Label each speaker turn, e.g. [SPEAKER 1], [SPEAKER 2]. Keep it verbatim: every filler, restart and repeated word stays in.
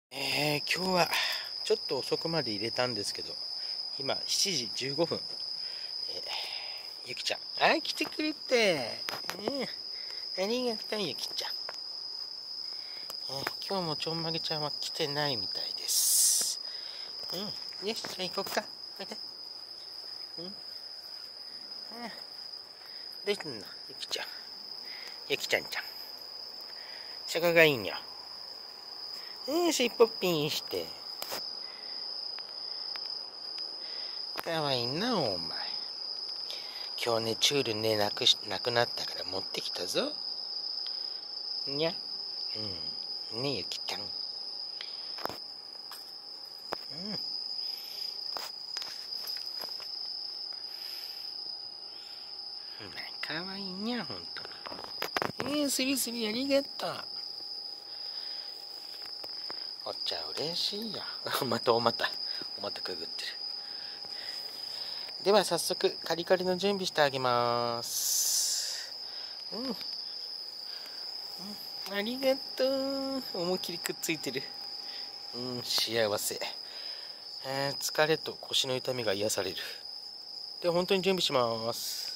[SPEAKER 1] えー、今日はちょっと遅くまで入れたんですけど、今しちじじゅうごふん、えー、ゆきちゃん、あ、来てくれて、うん、ありがとうゆきちゃん、えー、今日もちょんまげちゃんは来てないみたいです。うん、よし、じゃあ行こうか。おいで。うん、うん、どうしたのゆきちゃん、ゆきちゃんちゃん、そこがいいにゃ。うん、尻尾ピンして、かわいいなお前。今日ね、チュールね、なくし、なくなったから持ってきたぞ。にゃ。うん。ねえ、ゆきちゃん。うん。かわいいにゃ、ほんとに。えー、スリスリありがとう。お茶嬉しいや。またおまた、おまたくぐってる。では早速、カリカリの準備してあげます。うん。うん、ありがとう。思いっきりくっついてる。うん、幸せ。えー、疲れと腰の痛みが癒される。では本当に準備します。